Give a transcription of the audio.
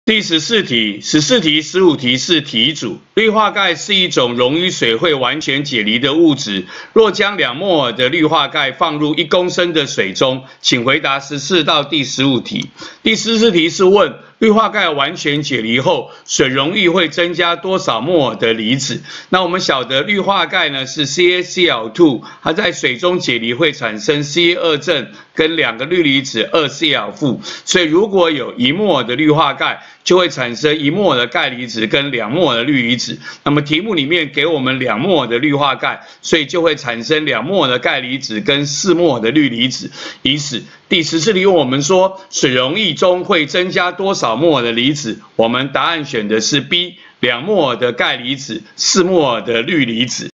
第14题，14题、15题是题组。氯化钙是一种溶于水会完全解离的物质。若将2摩尔的氯化钙放入1公升的水中，请回答14到第15题。第14题是问氯化钙完全解离后，水溶液会增加多少摩尔的离子？那我们晓得氯化钙呢是 CaCl2， 它在水中解离会产生 Ca2 正跟2个氯离子 2Cl 负，所以如果有1摩尔的氯化钙，就会产生1摩尔的钙离子跟2摩尔的氯离子。那么题目里面给我们2摩尔的氯化钙，所以就会产生2摩尔的钙离子跟4摩尔的氯离子。因此，第14题问我们说，水溶液中会增加多少摩尔的离子？我们答案选的是 B， 2摩尔的钙离子，4摩尔的氯离子。